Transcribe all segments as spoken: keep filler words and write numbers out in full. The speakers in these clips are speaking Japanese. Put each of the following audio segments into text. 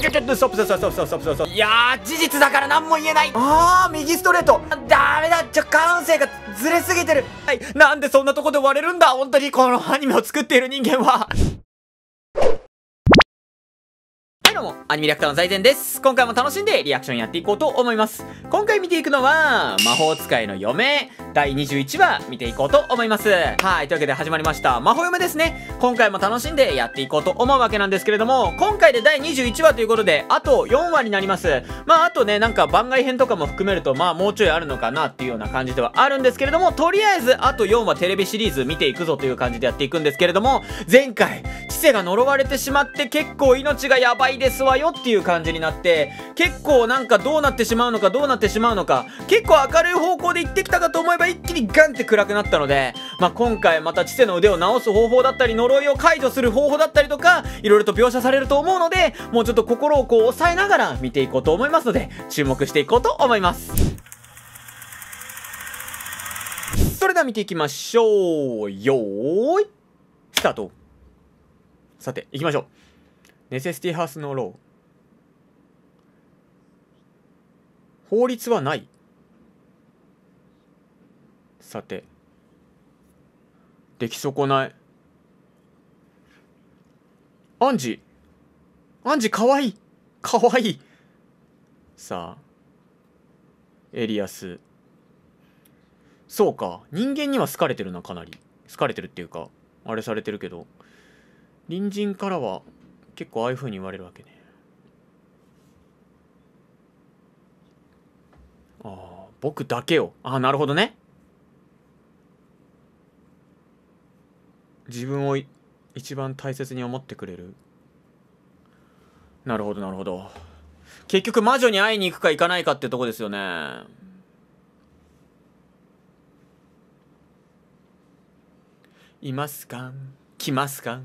ちょっとストップストップストップストップストップストップ。いやー、事実だから何も言えない。あー、右ストレート。ダメだ、ちょ、感性がずれすぎてる。はい、なんでそんなとこで割れるんだ、本当にこのアニメを作っている人間は。はいどうも、アニメリアクターの財前です。今回も楽しんでリアクションやっていこうと思います。今回見ていくのは、魔法使いの嫁、だいにじゅういちわ見ていこうと思います。はい、というわけで始まりました、魔法嫁ですね。今回も楽しんでやっていこうと思うわけなんですけれども、今回でだいにじゅういちわということで、あとよんわになります。まあ、あとね、なんか番外編とかも含めると、まあ、もうちょいあるのかなっていうような感じではあるんですけれども、とりあえず、あとよんわテレビシリーズ見ていくぞという感じでやっていくんですけれども、前回、知性が呪われてしまって結構命がやばいですわよっていう感じになって、結構なんかどうなってしまうのかどうなってしまうのか、結構明るい方向で行ってきたかと思えば一気にガンって暗くなったので、まあ、今回また知性の腕を治す方法だったり呪いを解除する方法だったりとかいろいろと描写されると思うので、もうちょっと心をこう抑えながら見ていこうと思いますので、注目していこうと思います。それでは見ていきましょう。よーいスタート。さて行きましょう。ネセシティハウスのロー、法律はない。さて、出来損ない。アンジアンジかわいいかわいい。さあエリアス、そうか、人間には好かれてるな。かなり好かれてるっていうかあれされてるけど、隣人からは結構ああいう風に言われるわけね。ああ、僕だけよ。ああ、なるほどね。自分を一番大切に思ってくれる。なるほどなるほど。結局魔女に会いに行くか行かないかってとこですよね。いますか、来ますか。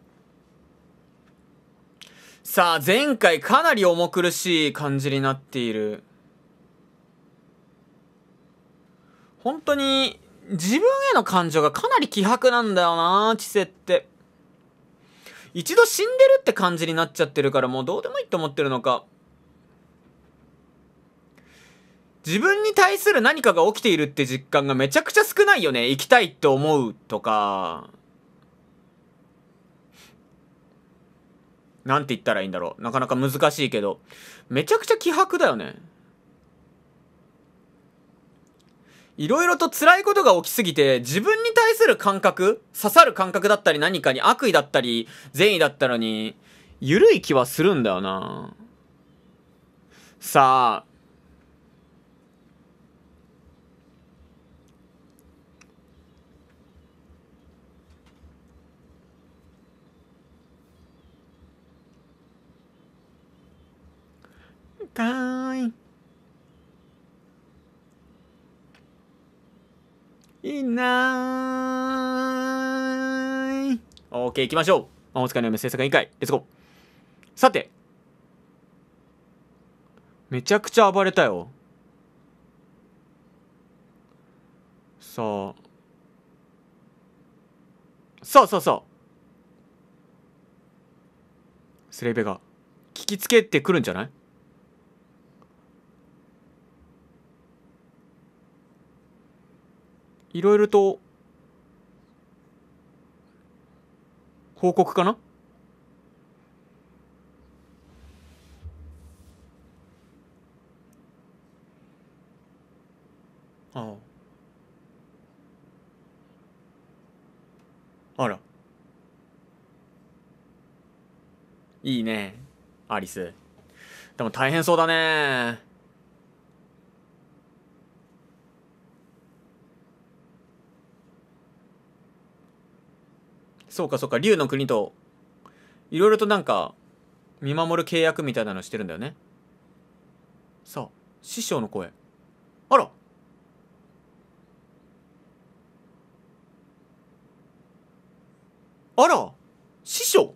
さあ前回かなり重苦しい感じになっている。本当に自分への感情がかなり希薄なんだよな、知性って。一度死んでるって感じになっちゃってるから、もうどうでもいいと思ってるのか。自分に対する何かが起きているって実感がめちゃくちゃ少ないよね。生きたいって思うとか、なんて言ったらいいんだろう。なかなか難しいけど、めちゃくちゃ希薄だよね。いろいろと辛いことが起きすぎて、自分に対する感覚、刺さる感覚だったり何かに悪意だったり善意だったのに緩い気はするんだよな。さあたーいいなーい。オーケー、行きましょう。魔法使いの嫁制作委員会、レッツゴー。さて、めちゃくちゃ暴れたよ。さあさあさあさあ、スレイベが聞きつけてくるんじゃない？いろいろと報告かな。ああ、あら、いいねアリス。でも大変そうだね。そうかそうか、竜の国といろいろとなんか見守る契約みたいなのしてるんだよね。さあ師匠の声、あら、あら、師匠、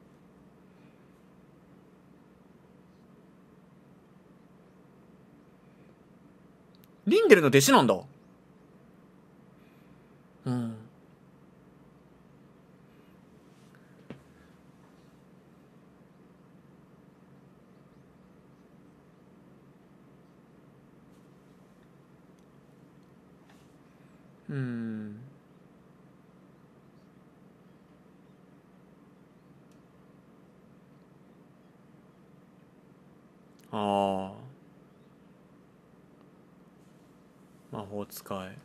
リンデルの弟子なんだ。うん、 うーん。ああ。魔法使い。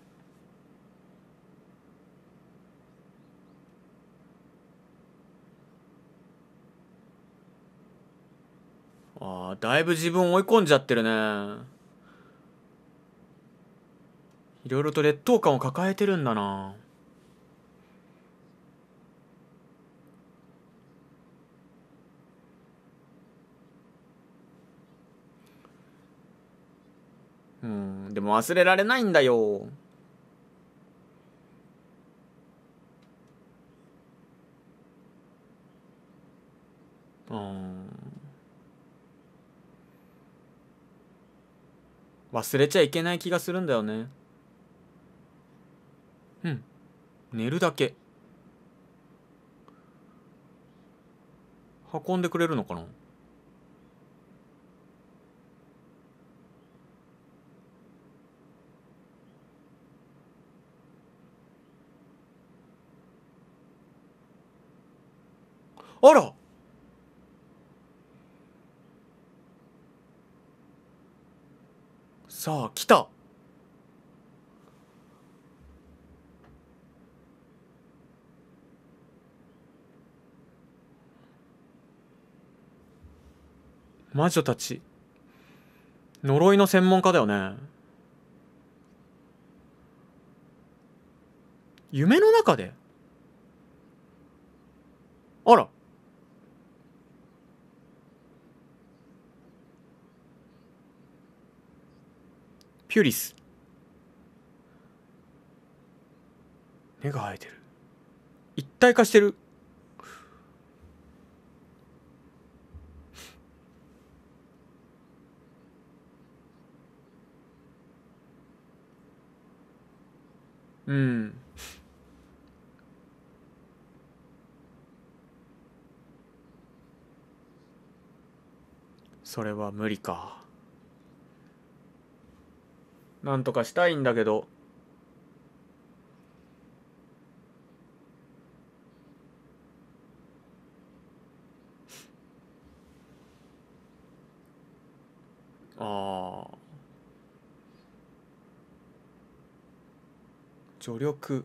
ああ、だいぶ自分追い込んじゃってるね。いろいろと劣等感を抱えてるんだな。うん、でも忘れられないんだよ。うん。忘れちゃいけない気がするんだよね。うん。寝るだけ。運んでくれるのかな。あら、さあ、来た。魔女たち。呪いの専門家だよね。夢の中で。あら。ピュリス。目が生えてる。一体化してる。うん。それは無理か。なんとかしたいんだけど。ああ。助力。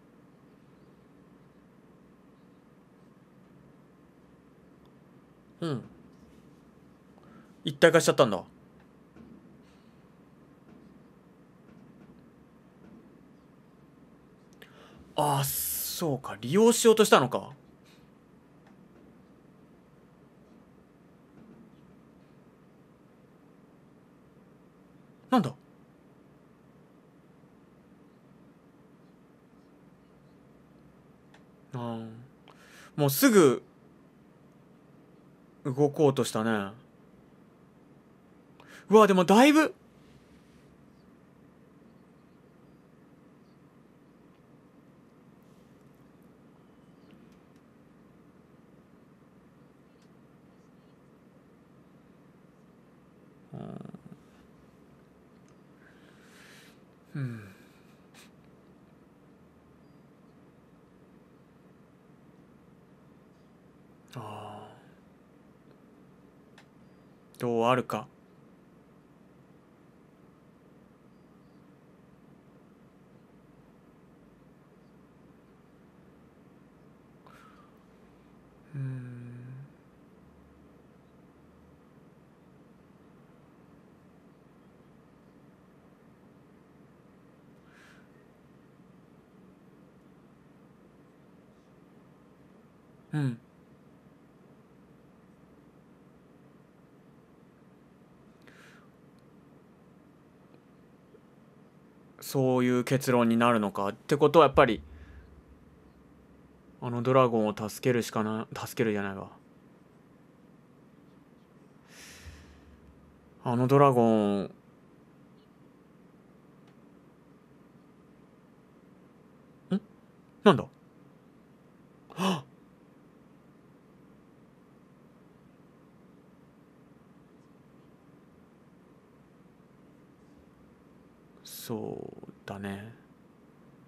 うん。一体化しちゃったんだ。ああ、そうか。利用しようとしたのか。なんだ。あー、もうすぐ動こうとしたね。うわ、でもだいぶ。うん。ああ。どうあるか。うん。うん。そういう結論になるのか。ってことはやっぱり、あのドラゴンを助けるしかな、助けるじゃないわ。あのドラゴン、んなんだ。はっ、そうだね。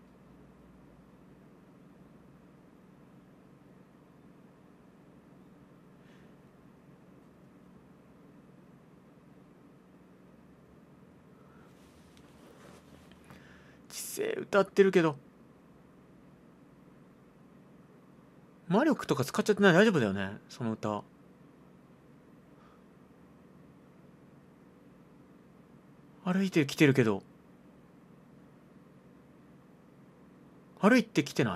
知性歌ってるけど魔力とか使っちゃってない？大丈夫だよねその歌。歩いてきてるけど歩いてきてない？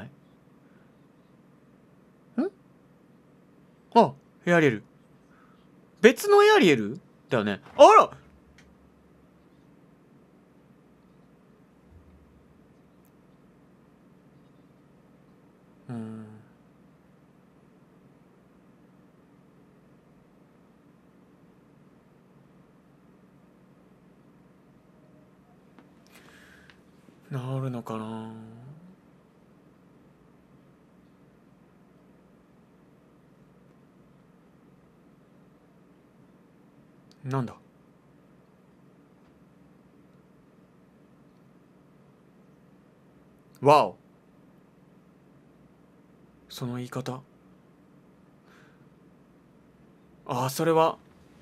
んあ、エアリエル。別のエアリエルだよね。あら、 ん。治るのかな。なんだ。わお。その言い方。ああ、それは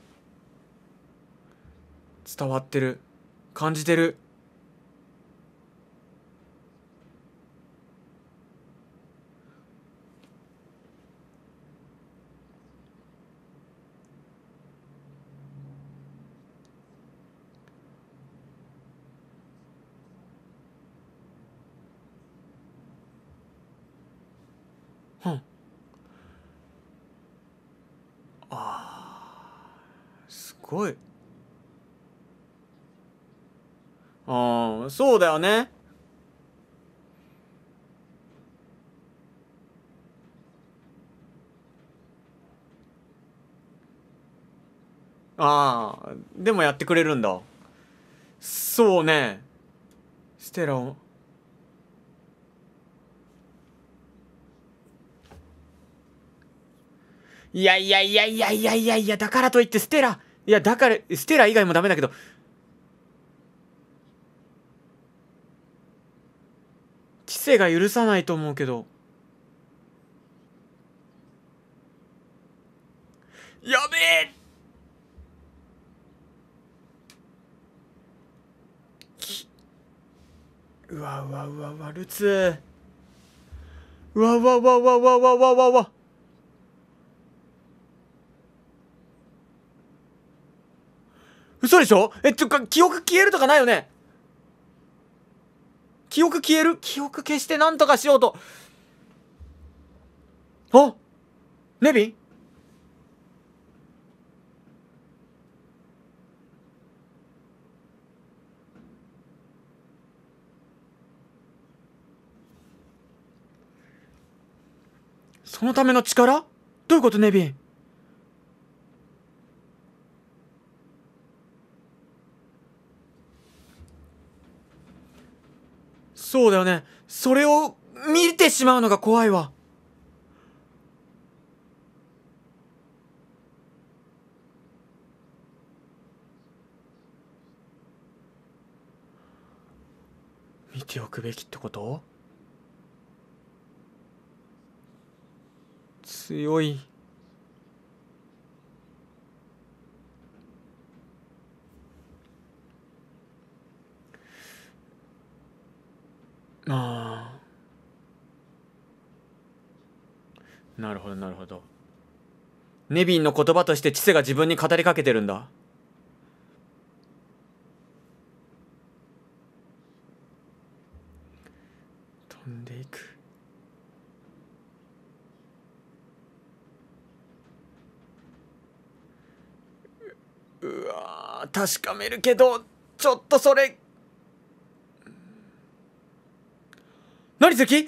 伝わってる。感じてる。うん。あー、すごい。ああ、そうだよね。ああ、でもやってくれるんだ。そうね。ステラを。いやいやいやいやいやいやいや、だからといってステラ。いや、だから、ステラ以外もダメだけど。知性が許さないと思うけど。やべえ。うわうわうわうわ、ルツ。うわうわうわうわうわうわうわうわうわ。嘘でしょ。え、ちょ、か、記憶消えるとかないよね。記憶消える。記憶消してなんとかしようと。あ、ネビン。そのための力。どういうこと、ネビン。そうだよね。それを見てしまうのが怖いわ。見ておくべきってこと。強い。ああ、なるほどなるほど。ネビンの言葉として知性が自分に語りかけてるんだ。飛んでいく。うわー、確かめるけど、ちょっとそれ。何関。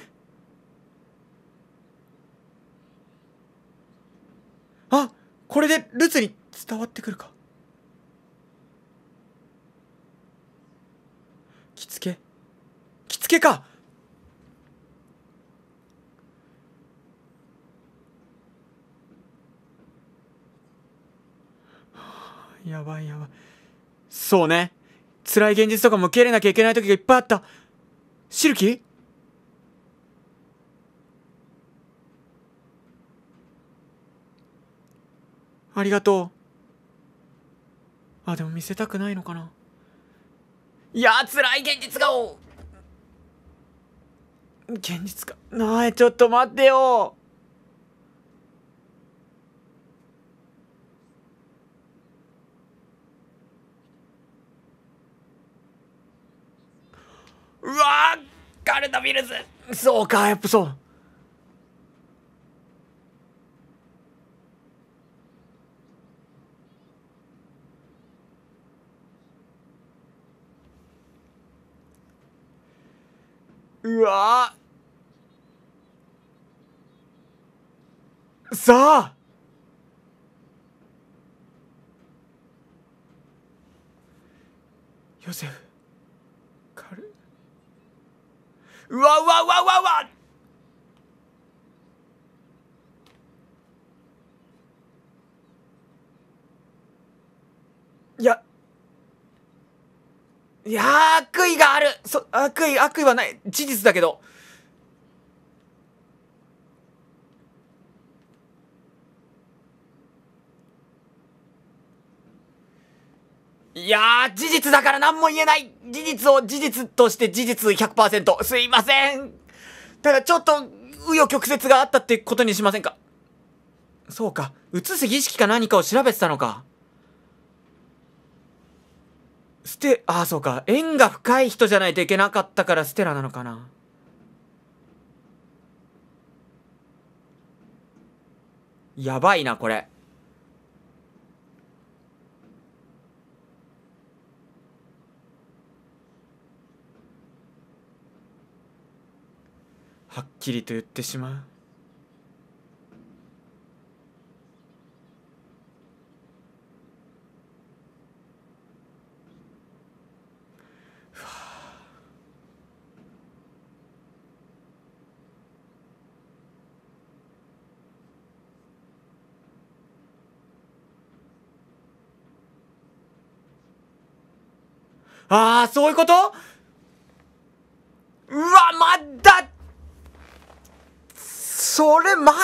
あ、これでルツに伝わってくるか。着付け。着付けか。やばいやばい。そうね。辛い現実とかも受け入れなきゃいけない時がいっぱいあった。シルキー。ありがとう。あ、でも見せたくないのかな。いやー、辛い現実が。現実かなえ。ちょっと待ってよ。うわー、カルタビルズ。そうか、やっぱそう。うわさあヨセフカルうわうわうわうわうわいやいや悪意があるそ悪意悪意はない事実だけどいやー事実だから何も言えない事実を事実として事実 ひゃくパーセント すいませんただちょっと紆余曲折があったってことにしませんかそうか移す儀式か何かを調べてたのかステああそうか縁が深い人じゃないといけなかったからステラなのかなやばいなこれはっきりと言ってしまうああそういうことうわまだそれま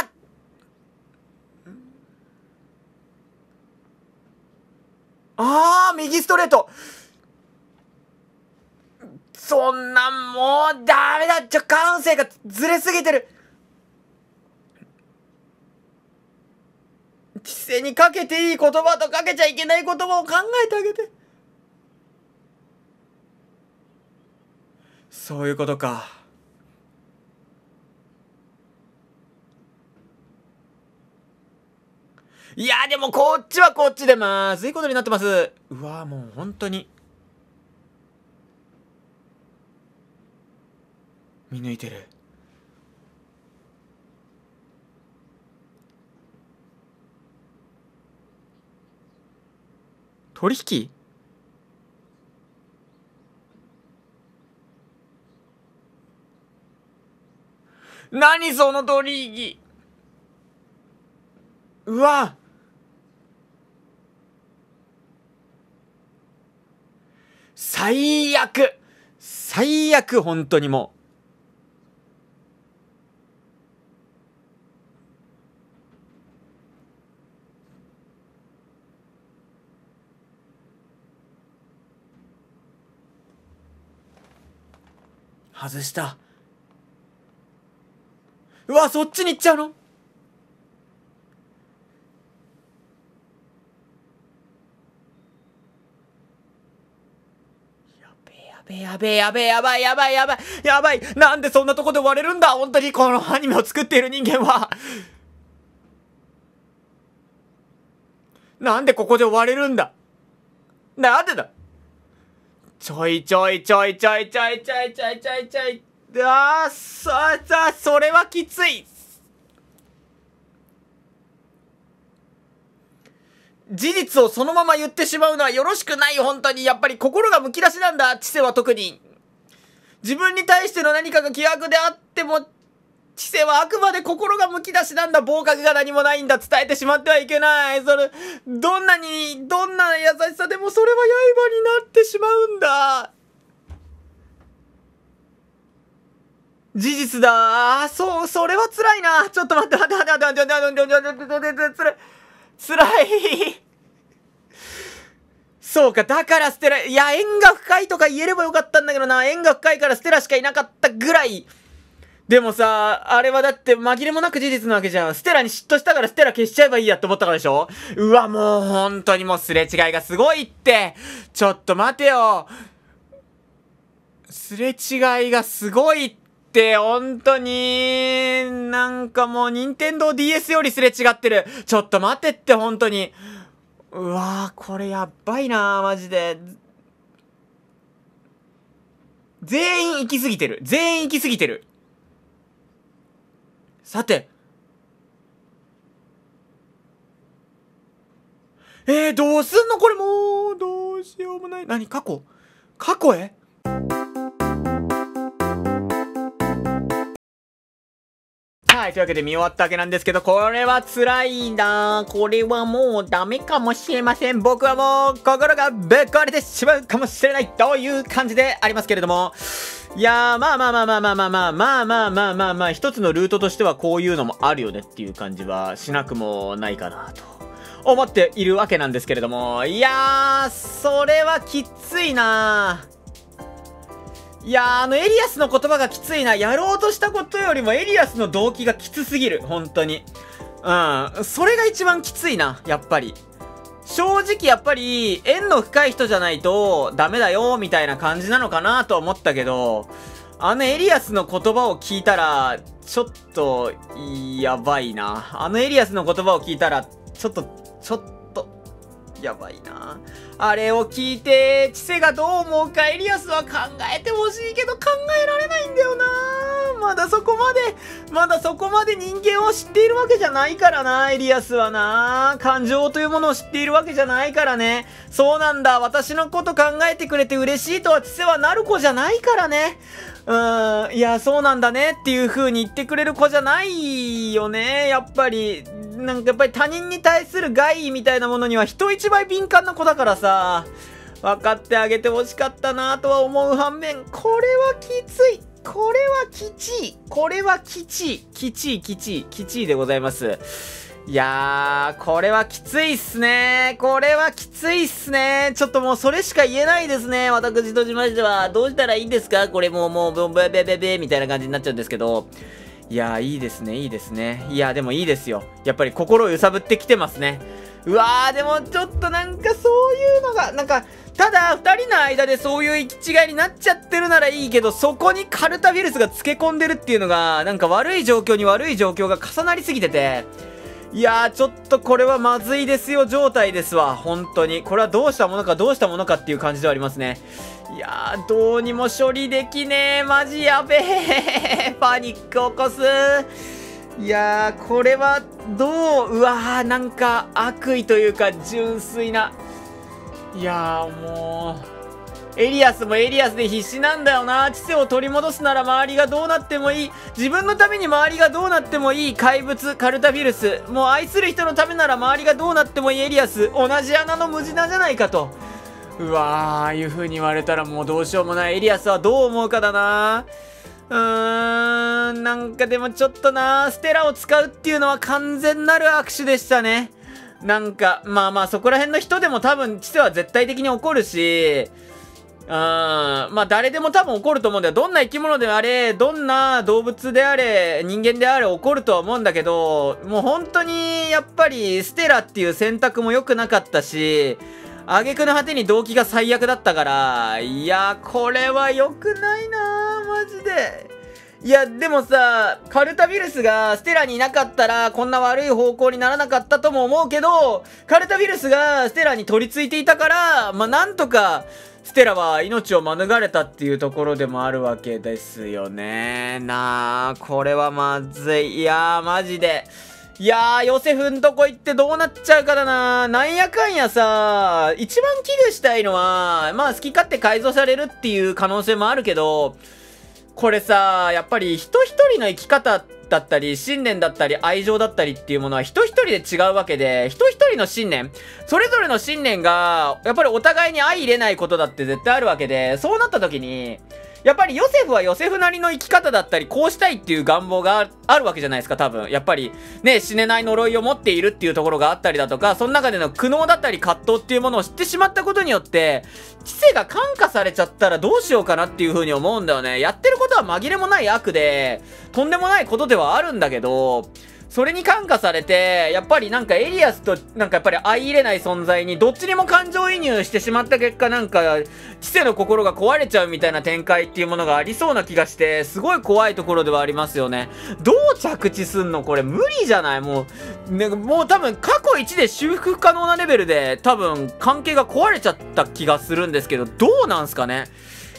あー右ストレートそんなんもうダメだちょ感性がずれすぎてる知性にかけていい言葉とかけちゃいけない言葉を考えてあげてそういうことかいやでもこっちはこっちでまずいことになってますうわもう本当に見抜いてる取引何その取引うわ最悪最悪本当にもう外したうわそっちに行っちゃうのやべえやべえやべえやばいやばいやばいやばいなんでそんなとこで割れるんだ本当にこのアニメを作っている人間はなんでここで割れるんだなんでだちょいちょいちょいちょいちょいちょいちょいちょいちょいあーさあさあそれはきつい事実をそのまま言ってしまうのはよろしくない本当にやっぱり心がむき出しなんだ知性は特に自分に対しての何かが疑惑であっても知性はあくまで心がむき出しなんだ合格が何もないんだ伝えてしまってはいけないそれどんなにどんな優しさでもそれは刃になってしまうんだ事実だあそうそれは辛いなちょっと待って待って待って待って待って待って待って待って待って辛い辛いそうかだからステラいや縁が深いとか言えればよかったんだけどな縁が深いからステラしかいなかったぐらいでもさあれはだって紛れもなく事実なわけじゃんステラに嫉妬したからステラ消しちゃえばいいやって思ったからでしょうわもう本当にもうすれ違いがすごいってちょっと待てよすれ違いがすごいって本当になんかもう任天堂 ディーエス よりすれ違ってるちょっと待ってって本当にうわーこれやばいなマジで全員行き過ぎてる全員行き過ぎてるさてえー、どうすんのこれもう、どうしようもない。何過去過去へはい、というわけで見終わったわけなんですけど、これは辛いな。これはもうダメかもしれません。僕はもう心がぶっ壊れてしまうかもしれないという感じでありますけれども。いやー、まあまあまあまあまあまあまあまあまあまあまあまあ、一つのルートとしてはこういうのもあるよねっていう感じはしなくもないかなと思っているわけなんですけれども。いやー、それはきついな。いやー、あのエリアスの言葉がきついな。やろうとしたことよりもエリアスの動機がきつすぎる。本当に。うん。それが一番きついな。やっぱり。正直やっぱり、縁の深い人じゃないとダメだよ、みたいな感じなのかなと思ったけど、あのエリアスの言葉を聞いたら、ちょっと、やばいな。あのエリアスの言葉を聞いたら、ちょっと、ちょっと、やばいな。あれを聞いて、知性がどう思うかエリアスは考えてほしいけど考えられないんだよな。まだそこまで、まだそこまで人間を知っているわけじゃないからな、エリアスはな。感情というものを知っているわけじゃないからね。そうなんだ、私のこと考えてくれて嬉しいとは知性はなる子じゃないからね。うーん、いや、そうなんだねっていう風に言ってくれる子じゃないよね、やっぱり。なんかやっぱり他人に対する害意みたいなものには人一倍敏感な子だからさ、分かってあげてほしかったなとは思う反面、これはきつい。これはきちい。これはきちい。きちい、きちい、きちいでございます。いやー、これはきついっすね。これはきついっすね。ちょっともうそれしか言えないですね。私としましては。どうしたらいいんですかこれもう、もう、ブベベベベみたいな感じになっちゃうんですけど。いやー、いいですね、いいですね。いや、でもいいですよ。やっぱり心を揺さぶってきてますね。うわー、でもちょっとなんかそういうのが、なんか、ただ二人の間でそういう行き違いになっちゃってるならいいけど、そこにカルタフィルスがつけ込んでるっていうのが、なんか悪い状況に悪い状況が重なりすぎてて、いやー、ちょっとこれはまずいですよ状態ですわ。本当に。これはどうしたものかどうしたものかっていう感じではありますね。いやー、どうにも処理できねえ。マジやべえ。パニック起こす。いやー、これは、どう、うわー、なんか、悪意というか、純粋な。いやー、もう、エリアスもエリアスで必死なんだよな。知性を取り戻すなら周りがどうなってもいい。自分のために周りがどうなってもいい。怪物、カルタフィルス。もう愛する人のためなら周りがどうなってもいいエリアス。同じ穴の無地なじゃないかと。うわー、ああいう風に言われたらもうどうしようもない。エリアスはどう思うかだな。うーん、なんかでもちょっとな、ステラを使うっていうのは完全なる握手でしたね。なんか、まあまあそこら辺の人でも多分知性は絶対的に起こるし、うーん、まあ誰でも多分起こると思うんだよ。どんな生き物であれ、どんな動物であれ、人間であれ起こるとは思うんだけど、もう本当にやっぱりステラっていう選択も良くなかったし、挙句の果てに動機が最悪だったから、いや、これは良くないなぁ、マジで。いや、でもさ、カルタフィルスがステラにいなかったら、こんな悪い方向にならなかったとも思うけど、カルタフィルスがステラに取り付いていたから、まあ、なんとか、ステラは命を免れたっていうところでもあるわけですよね。なあ、これはまずい。いやー、マジで。いやー、ヨセフんとこ行ってどうなっちゃうかだな。なんやかんやさ、一番危惧したいのは、まあ好き勝手改造されるっていう可能性もあるけど、これさ、やっぱり人一人の生き方だったり、信念だったり、愛情だったりっていうものは人一人で違うわけで、人一人の信念、それぞれの信念が、やっぱりお互いに相入れないことだって絶対あるわけで、そうなった時に、やっぱりヨセフはヨセフなりの生き方だったり、こうしたいっていう願望があるわけじゃないですか、多分。やっぱり、ね、死ねない呪いを持っているっていうところがあったりだとか、その中での苦悩だったり葛藤っていうものを知ってしまったことによって、知性が感化されちゃったらどうしようかなっていう風に思うんだよね。やってることは紛れもない悪で、とんでもないことではあるんだけど、それに感化されて、やっぱりなんかエリアスとなんかやっぱり相入れない存在にどっちにも感情移入してしまった結果なんか知性の心が壊れちゃうみたいな展開っていうものがありそうな気がして、すごい怖いところではありますよね。どう着地すんのこれ無理じゃないもう、ね、もう多分過去いちで修復不可能なレベルで多分関係が壊れちゃった気がするんですけど、どうなんすかね。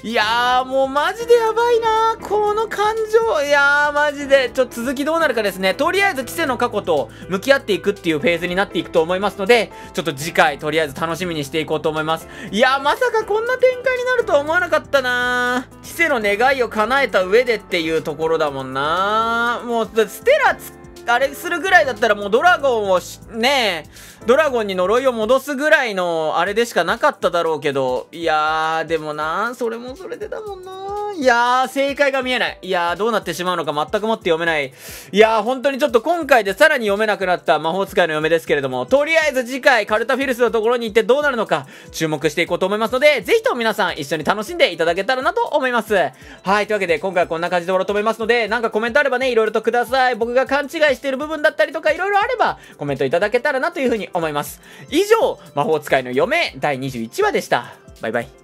いやー、もうマジでやばいなー。この感情。いやー、マジで。ちょっと続きどうなるかですね。とりあえず、知性の過去と向き合っていくっていうフェーズになっていくと思いますので、ちょっと次回、とりあえず楽しみにしていこうと思います。いやー、まさかこんな展開になるとは思わなかったなー。知性の願いを叶えた上でっていうところだもんなー。もう、ステラつ、あれするぐらいだったらもうドラゴンをし、ねえ、ドラゴンに呪いを戻すぐらいのあれでしかなかっただろうけど、いやー、でもな、それもそれでだもんな。いやー、正解が見えない。いやー、どうなってしまうのか全くもって読めない。いやー、本当にちょっと今回でさらに読めなくなった魔法使いの嫁ですけれども、とりあえず次回カルタフィルスのところに行ってどうなるのか注目していこうと思いますので、ぜひとも皆さん一緒に楽しんでいただけたらなと思います。はい、というわけで今回はこんな感じで終わろうと思いますので、なんかコメントあればね、いろいろとください。僕が勘違いしている部分だったりとかいろいろあればコメントいただけたらなというふうに思います。以上、魔法使いの嫁だいにじゅういちわでした。バイバイ。